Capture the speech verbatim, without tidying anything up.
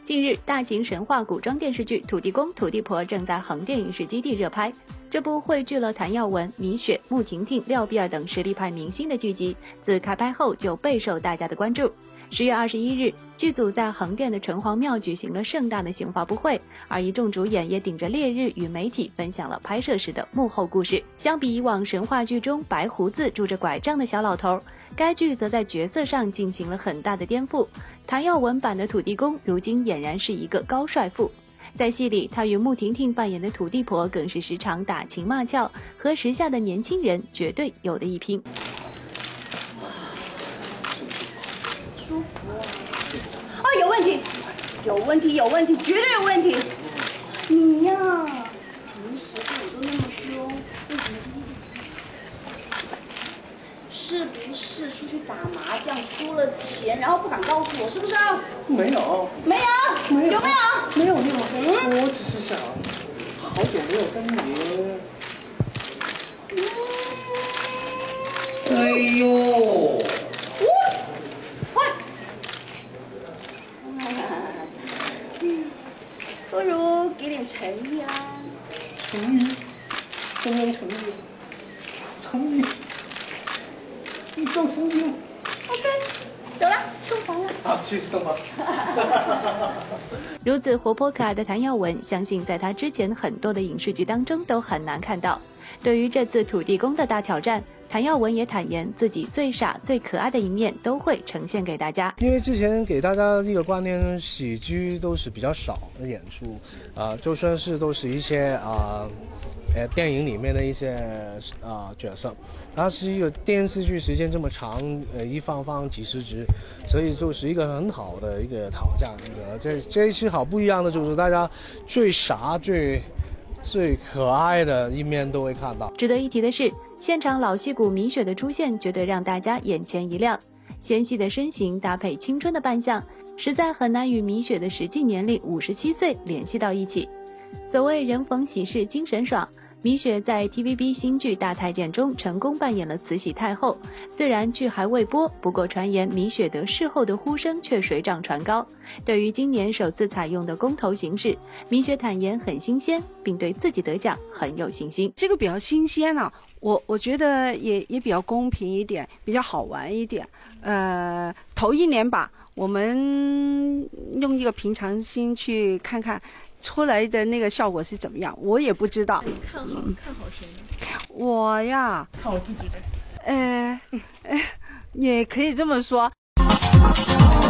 近日，大型神话古装电视剧《土地公土地婆》正在横店影视基地热拍。这部汇聚了谭耀文、米雪、穆婷婷、廖碧儿等实力派明星的剧集，自开拍后就备受大家的关注。十月二十一日，剧组在横店的城隍庙举行了盛大的行发布会，而一众主演也顶着烈日与媒体分享了拍摄时的幕后故事。相比以往神话剧中白胡子拄着拐杖的小老头，该剧则在角色上进行了很大的颠覆。谭耀文版的土地公如今俨然是一个高帅富。在戏里，他与穆婷婷扮演的土地婆更是时常打情骂俏，和时下的年轻人绝对有的一拼。 舒服啊！有问题，有问题，有问题，绝对有问题！你呀，平时对我都那么凶，为什么今天是不是出去打麻将输了钱，然后不敢告诉我，是不是啊？ 没有， 没有， 没有， 有没有？ 没有，没有。嗯，我只是想，好久没有跟你。嗯、哎呦！ 不如给点诚意啦。 诚意？怎么诚意？诚意？你够诚意 ？OK， 走了，洞房了。 好，去洞房。 如此活泼可爱的谭耀文，相信在他之前很多的影视剧当中都很难看到。对于这次土地公的大挑战，谭耀文也坦言自己最傻最可爱的一面都会呈现给大家。 因为之前给大家一个观念，喜剧都是比较少的演出，啊、呃，就算是都是一些啊，呃，电影里面的一些啊、呃、角色，它是一个电视剧时间这么长，呃，一放放几十集，所以就是一个很好的一个挑战。那个这这一期好不一样的就是大家最傻最。最可爱的一面都会看到。 值得一提的是，现场老戏骨米雪的出现绝对让大家眼前一亮。纤细的身形搭配青春的扮相，实在很难与米雪的实际年龄五十七岁联系到一起。所谓人逢喜事精神爽，米雪在 T V B 新剧《大太监》中成功扮演了慈禧太后。虽然剧还未播，不过传言米雪得势后的呼声却水涨船高。对于今年首次采用的公投形式，米雪坦言很新鲜，并对自己得奖很有信心。 这个比较新鲜啊，我我觉得也也比较公平一点，比较好玩一点。呃，头一年吧，我们用一个平常心去看看。出来的那个效果是怎么样，我也不知道。 你看好看好谁呢？ 我呀， 看我自己的。 呃，呃，也可以这么说。